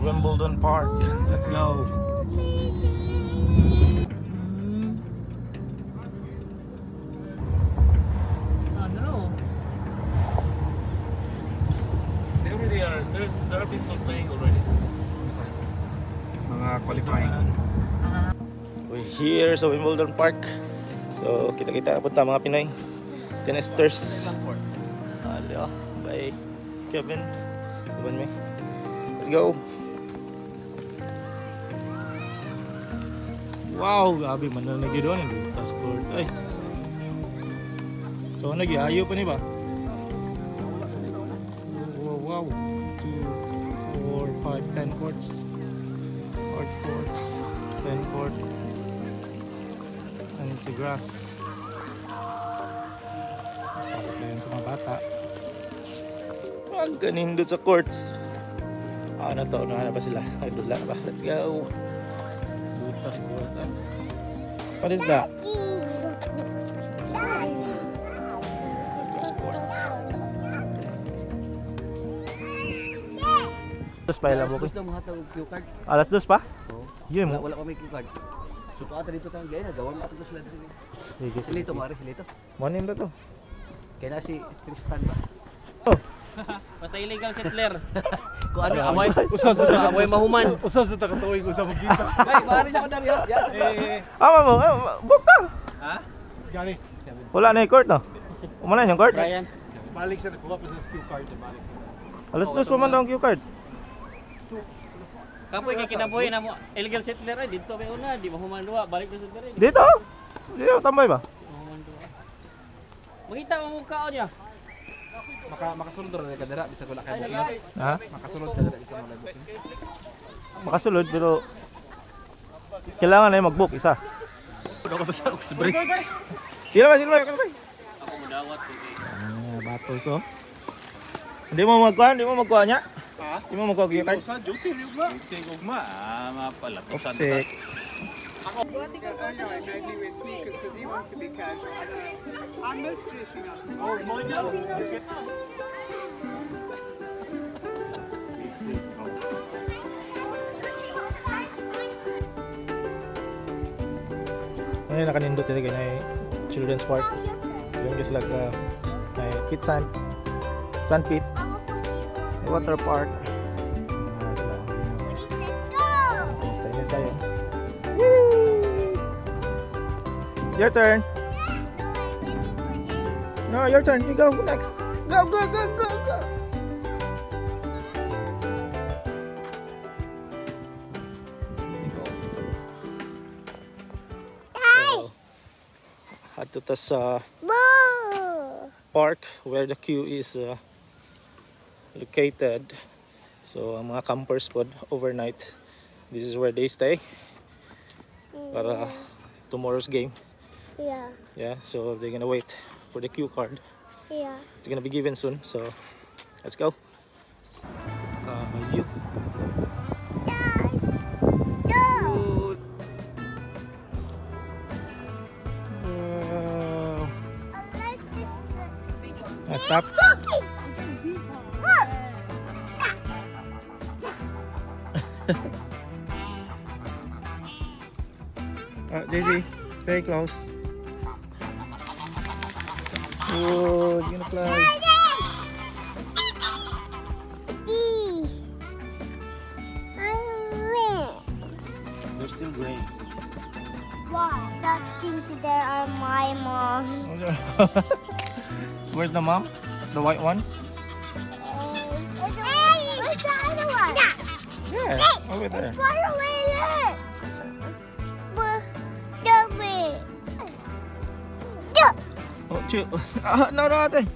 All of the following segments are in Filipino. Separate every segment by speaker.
Speaker 1: Wimbledon Park. Let's go. There are people playing already. Mga qualifying. We're here sa Wimbledon Park. So kita-kita punta mga Pinoy Tennisters. Hello, bye Kevin. Tuban me. Let's go. Wow, grabe man na lagi doon yung task court. Ay. So nag-iayo pa ni ba? Wow. 2, 4, 5, 10 courts. 4 courts. 10 courts. And it's a grass. Pakit na yun sa mga bata. Ang ganing doon sa courts. Ano to? Ano ba sila? Ay, dula ba? Let's go. Butas court. What is that? Butas court. Dos pa ilang buko? Gusto mo hatag og cue card? Alas dos pa? Oo. Yun mo. Wala pa may cue card. So pa ata dito tang gaya gawan mo ato sila dito. Sige. Silito mare silito. Monim ba to? Kaya na si Tristan ba? Oh.
Speaker 2: Basta illegal settler.
Speaker 1: Ko ano
Speaker 2: away usab sa away mahuman.
Speaker 1: Usab sa takatuig usab mo kita.
Speaker 2: Bay, mari sa kadari.
Speaker 1: Ama mo, buka. Ha? Garry. Wala na yung court no? Umana yung court?
Speaker 2: Bryan.
Speaker 1: Balik sa kuha pa sa cue card balik. Alas dos pa man daw ang cue card.
Speaker 2: Kapoy kay kinabuhi na mo illegal settler ay dito may una, di mahuman duwa, balik na sa diri.
Speaker 1: Dito? Dito tambay ba?
Speaker 2: Mahuman duwa. Makita mo mukha niya.
Speaker 3: Makasulod ra ka dira bisag wala kay booking.
Speaker 1: Ha?
Speaker 3: Makasulod ka dira bisag wala booking.
Speaker 1: Makasulod pero kailangan na mag-book isa.
Speaker 3: Daw ka basta sa break.
Speaker 1: Sila ba?
Speaker 2: Ako mudawat ko.
Speaker 1: Batos oh. Hindi mo magkuha niya? Ha? Hindi mo magkuha yung card?
Speaker 3: Sa duty ugma. Duty ugma. Mapala to sa.
Speaker 1: Sick.
Speaker 4: Well, I think I'm going to maybe with sneakers because he wants to be casual. I know. I'm just dressing up. Oh, my God. Ngayon nakanindot talaga na children's park. Yung kasi like kids sand pit, water park. Tennis tayo. Your turn. No, your turn. You go next. Go. Ato ta sa park where the queue is located. So ang mga campers pod overnight, this is where they stay para tomorrow's game. Yeah, so they're gonna wait for the cue card. Yeah, it's gonna be given soon, so let's go. You. Stop. Daisy, stay close. Oh, you're gonna play. They're still gray.
Speaker 5: Why? That things there are my mom.
Speaker 1: Where's the mom? The white one?
Speaker 5: Hey, where's the other one?
Speaker 1: Yeah, over there.
Speaker 5: It's far away there.
Speaker 1: Oh, shoot. No, ate.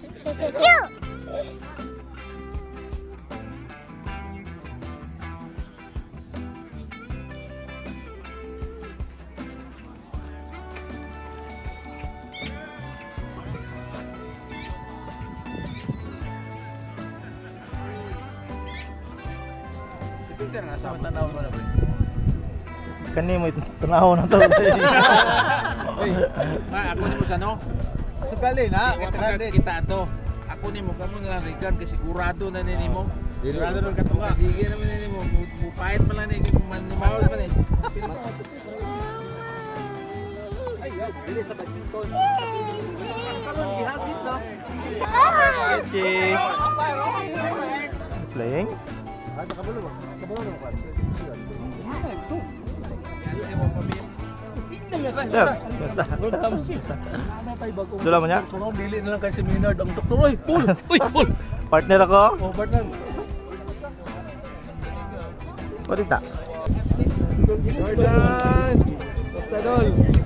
Speaker 3: Nasa tanaw mo na ba?
Speaker 1: Kani mo tanaw na to.
Speaker 3: Oy, ako ni mo sa no?
Speaker 1: Sa gali na,
Speaker 3: kita to. Ako ni mo kamo na lang Rheegan kasi sigurado na nini mo.
Speaker 1: Sigurado nang katunga.
Speaker 3: Sige naman nini mo. Pahit pala ni Manimawal pa ni.
Speaker 2: Dili sa badminton.
Speaker 1: Okay. Playing? Sir, basta. Dula mo niya?
Speaker 2: Dili na lang kay seminar ang doktor. Oy, Phol. Uy, Phol.
Speaker 1: Partner ako?
Speaker 2: Oh, partner.
Speaker 1: What is that?
Speaker 3: Jordan! Basta dol!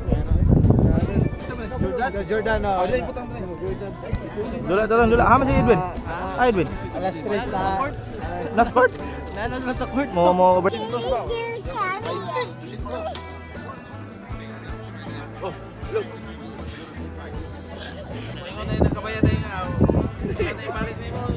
Speaker 3: Jordan, oh.
Speaker 1: Dula. Hama si Edwin? Edwin?
Speaker 3: Alas 3 sa...
Speaker 1: Last court?
Speaker 2: Nanan sa court.
Speaker 1: Mo over.
Speaker 3: Ingon na yung nakabayad na yung nga. Ingon na yung palit na mo.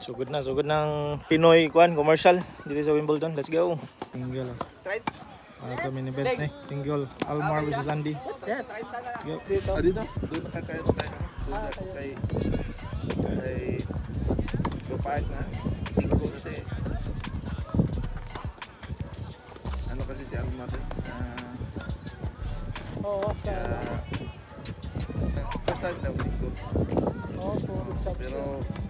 Speaker 1: Sugod ng Pinoy kuan commercial dito sa Wimbledon. Let's go. Single. Ito main event ni. Single Almar versus Andy. Go.
Speaker 3: Dito? Doon nakakain tayo. Kay Park na. Single kasi. Ano kasi si Almar first time daw single. Pero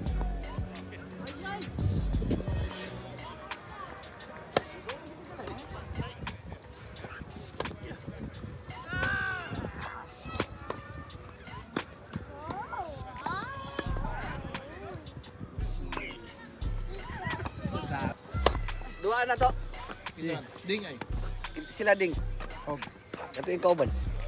Speaker 6: dua na to.
Speaker 3: ding ay.
Speaker 6: Sila ding.
Speaker 3: Oh.
Speaker 6: Ito yung kauban.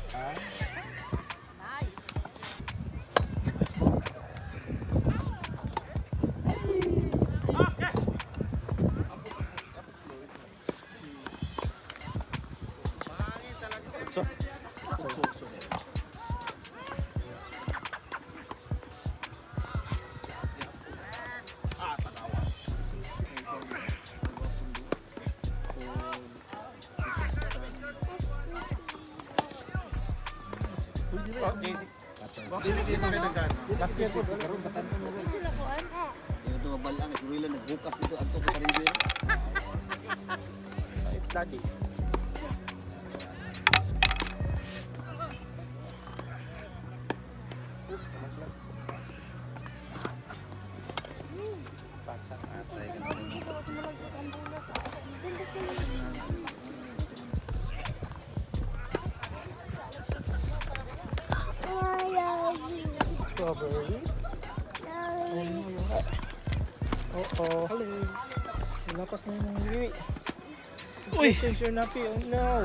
Speaker 6: Yung tumabal lang, si Rheegan nagbukas dito ang tukot rin dito.
Speaker 1: It's daddy. Strawberry. Oh. Hello. Lapas na yung Louie. Uy! You're nappy. Oh no!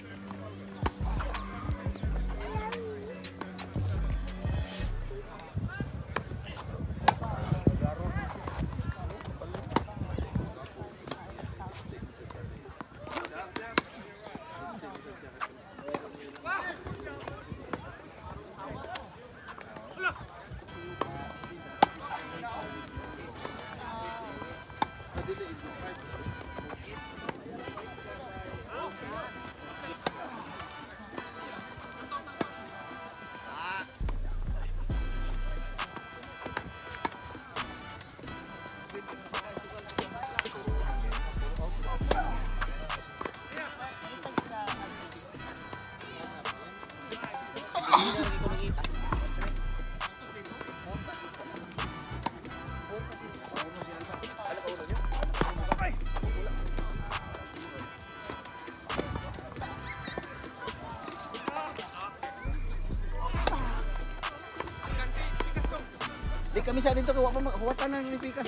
Speaker 6: Di kami sa dito huwatan na ni Pikas.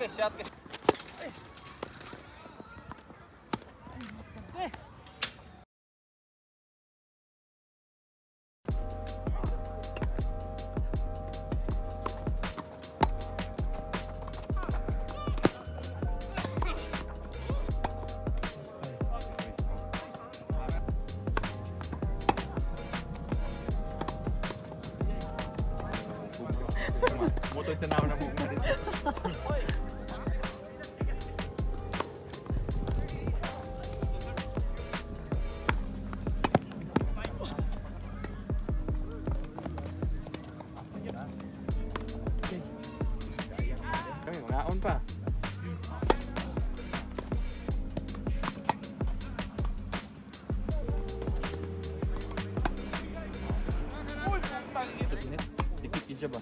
Speaker 1: shot.
Speaker 3: Moto ito na ako na buong dito. Ay, ngaon pa. Tikitin siya ba?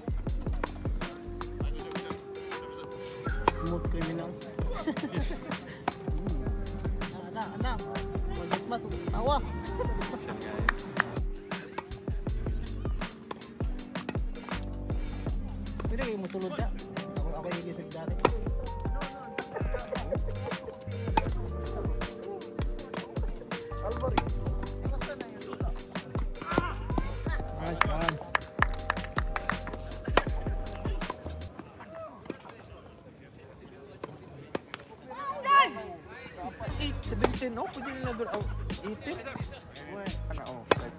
Speaker 6: Smooth criminal. Anak. Mas asawa. Pwede kayo musulod ka? Ako higisig dati. Almar. Nice one.
Speaker 3: 17, oh, pwede nila doon, 18? Sana, oh, right.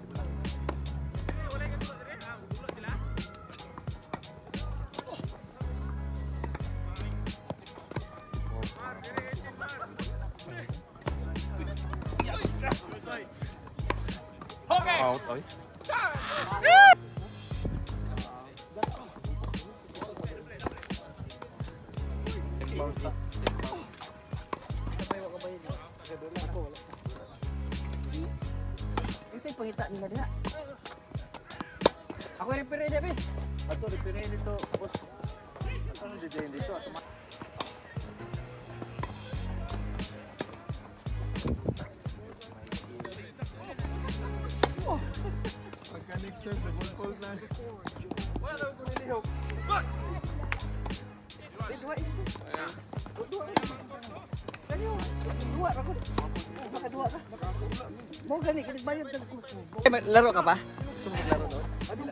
Speaker 3: Out, oy.
Speaker 6: Isa pangita nila diha.
Speaker 2: Ako referee dito, eh.
Speaker 3: Ato, referee dito. Tapos, ano dito? Pagka next time, Phol na. Wala ko nilihaw.
Speaker 6: Mo gani kinigbayad ka ko.
Speaker 7: Laro ka pa? Sumbong laro doon?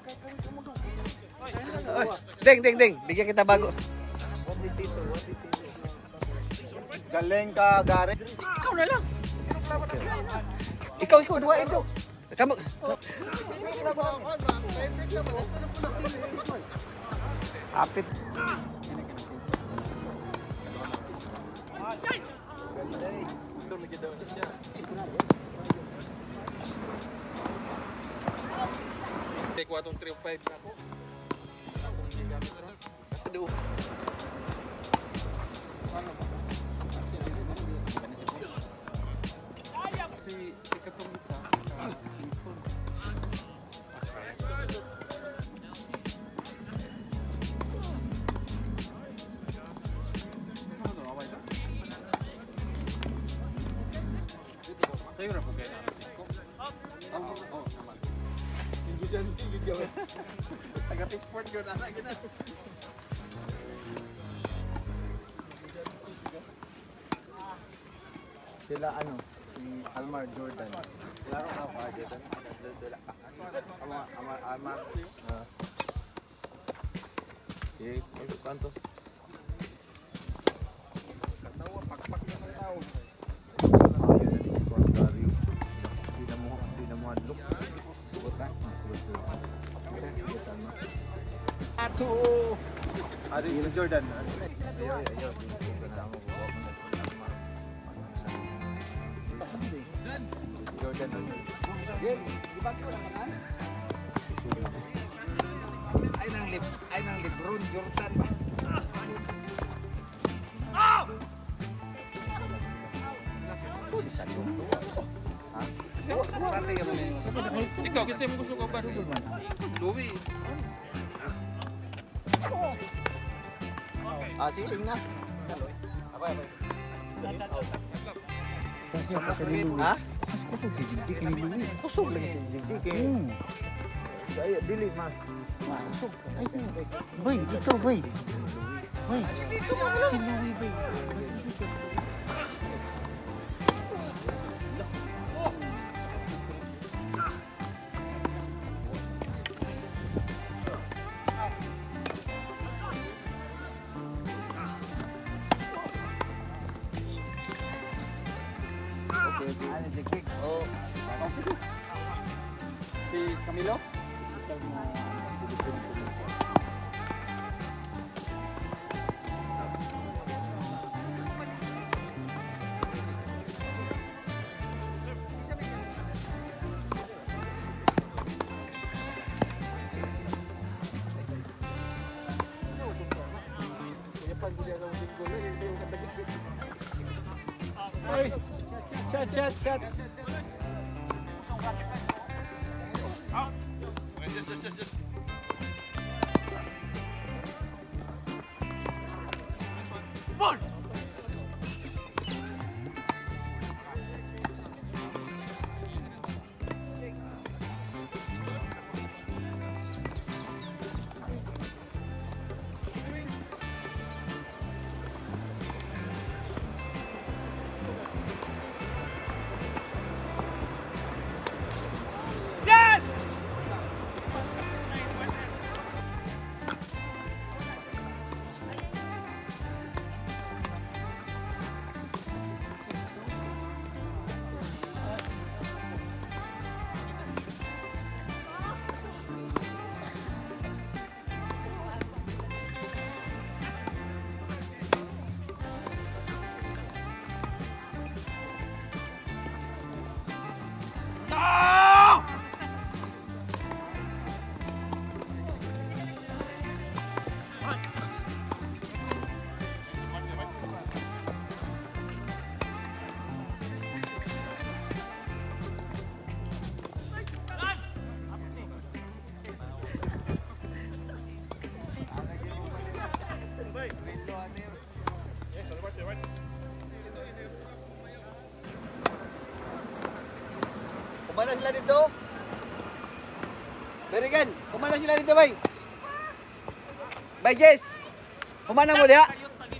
Speaker 7: Ding. Bigyan kita bago.
Speaker 3: Galing ka, Garry.
Speaker 7: Ikaw na lang. Ikaw, dua ito. Kamu.
Speaker 3: Apit.
Speaker 7: Take 4 3-5 na ako. Kung hindi gamit na. Aduh. Si katong isa sa Kingston. Sa'yo na po kayo na. Oo, sama. Hindi siya tigil gawin. Taga-sport yun, anak kita.
Speaker 3: Sila ano, si Almar Jordan. Laro ka pa dito. Almar. Okay, kanto. Katawa, pakpak na ng tao. Garry. Hindi na mo hadlok. Sugot na. Ato! Ari, yung Jordan. Ayaw. Jordan. Ay nang Lebron Jordan ba?
Speaker 7: Si Salong.
Speaker 3: Ha?
Speaker 7: Sante ka ba niyo? Ikaw kasi mo gusto ko ba? Louie.
Speaker 3: Sige na. Ako.
Speaker 7: Ha?
Speaker 6: Kusog si Jig ni Louie.
Speaker 3: Kusog lagi si Jig. Kaya dili mas.
Speaker 6: Ay, bay, ikaw bay. Bay, si Louie bay.
Speaker 7: Oh. Si Camilo?
Speaker 2: Chat.
Speaker 6: Kumana sila dito? Rheegan, kumana sila dito bay? Bay Jess, kumana mo dia?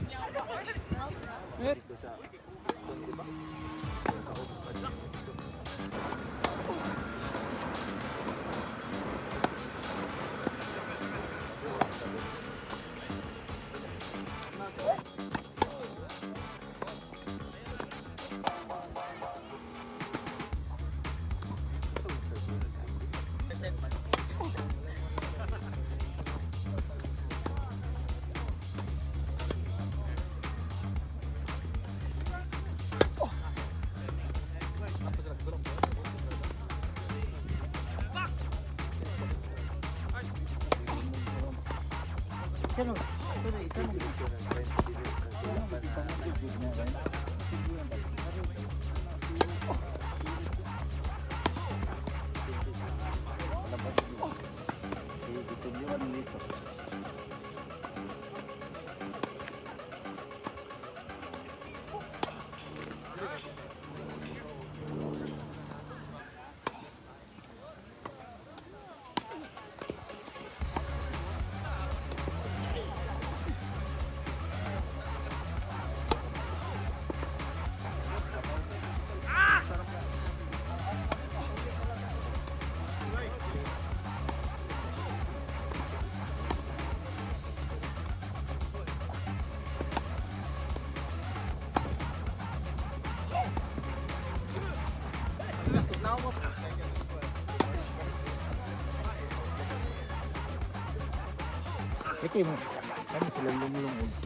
Speaker 6: Ito mo. Kami sila lumulong ulti.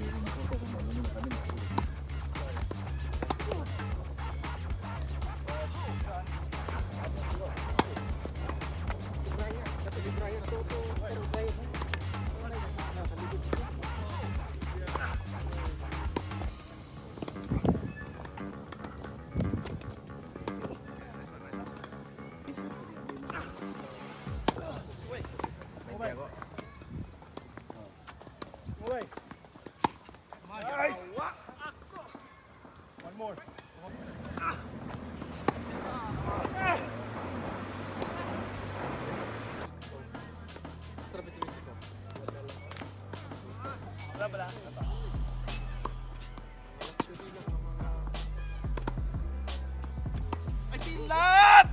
Speaker 7: Nice. Ay, pilat!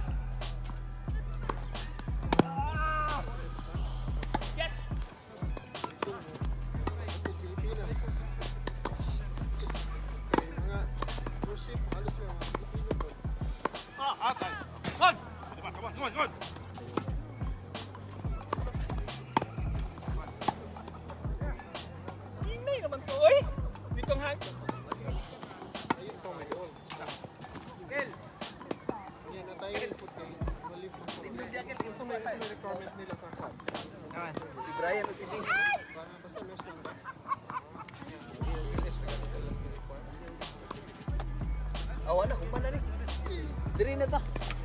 Speaker 6: Si Bryan at si Louie. Awan na, human na ni. Diri na ta.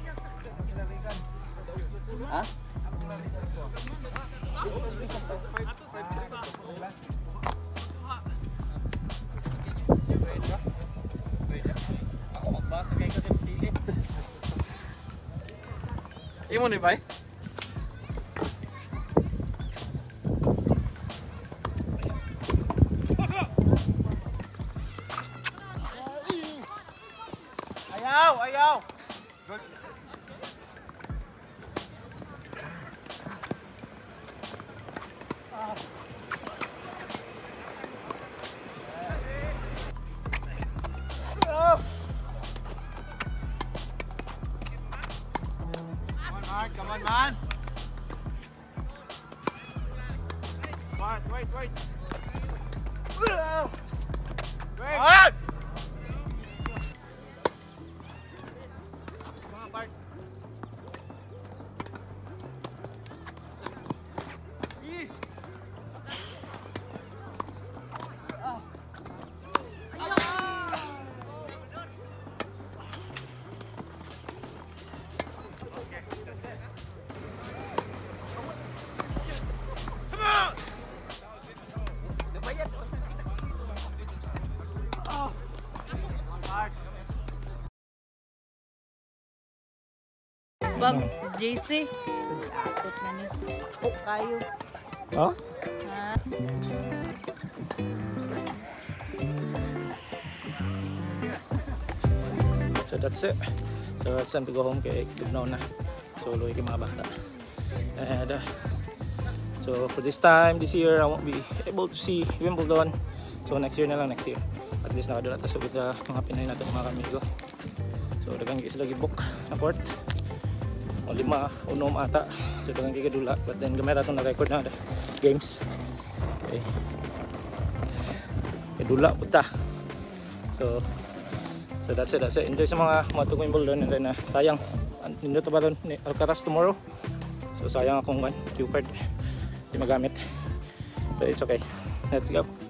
Speaker 6: Ha?
Speaker 2: Ako magbasa kay ka din dili.
Speaker 7: Imo ni bay? Ayaw, ayaw. Good. Come on, man. Wait. Wait. Come on, Bart.
Speaker 8: Bang, JC. Akot na ni. O kayo.
Speaker 1: Huh?
Speaker 8: Ha?
Speaker 1: So that's it. So it's time to go home kay Gugnaw na. So Louie kay mga bata. And so for this time, this year, I won't be able to see Wimbledon. So next year na lang, next year. At least nakadula ta sa mga Pinoy natin, mga kamigo. So dagang sila gibook na court. O 5 unom ata. So dagang gigadula. But then gamay ratong na-record na games. Okay. Kadula puta. So that's it. Enjoy sa mga matug Wimbledon, and then sayang nindot ba doon ni Alcaraz tomorrow. So sayang akong cue card di magamit. But it's okay. Let's go.